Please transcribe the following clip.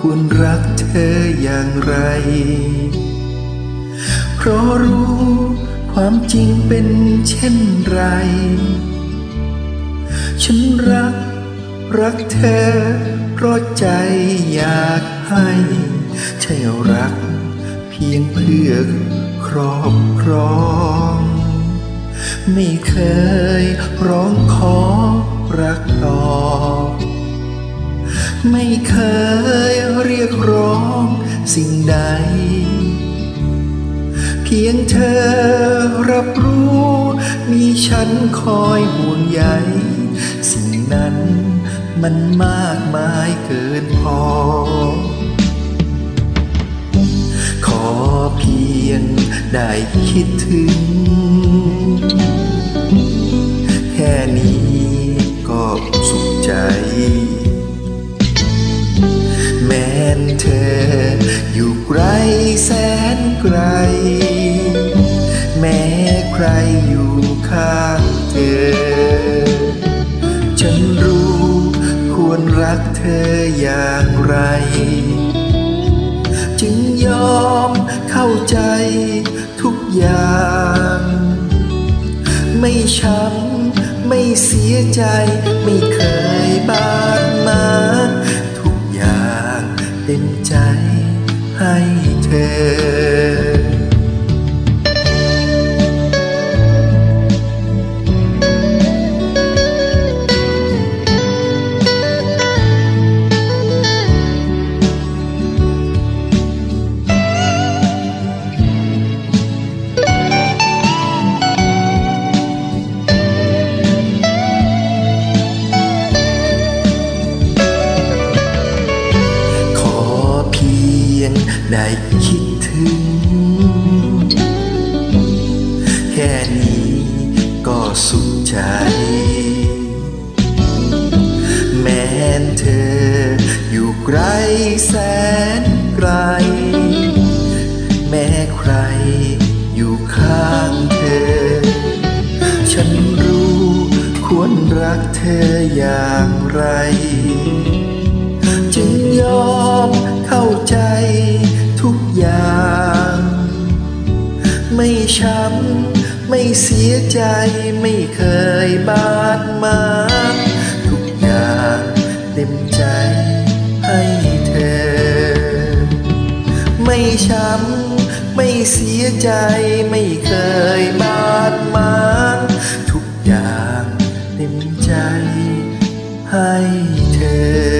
ควรรักเธออย่างไรเพราะรู้ความจริงเป็นเช่นไรฉันรักเธอเพราะใจอยากให้ใช่รักเพียงเพื่อครอบครองไม่เคยร้องขอรักต่อไม่เคยเรียกร้องสิ่งใดเพียงเธอรับรู้มีฉันคอยห่วงใยสิ่งนั้นมันมากมายเกินพอขอเพียงได้คิดถึงแค่นี้ก็สุขใจแม้นเธออยู่ไกลแสนไกลแม้ใครอยู่ข้างเธอฉันรู้ควรรักเธออย่างไรจึงยอมเข้าใจทุกอย่างไม่ช้ำไม่เสียใจไม่เคยบาดหมางทุกอย่างเต็มใจให้เธอได้คิดถึงแค่นี้ก็สุขใจแม้นเธออยู่ไกลแสนไกลแม้ใครอยู่ข้างเธอฉันรู้ควรรักเธออย่างไรจึงยอมเข้าใจทุกอย่างไม่ช้ำไม่เสียใจไม่เคยบาดหมางทุกอย่างเต็มใจให้เธอไม่ช้ำไม่เสียใจไม่เคยบาดหมางทุกอย่างเต็มใจให้เธอ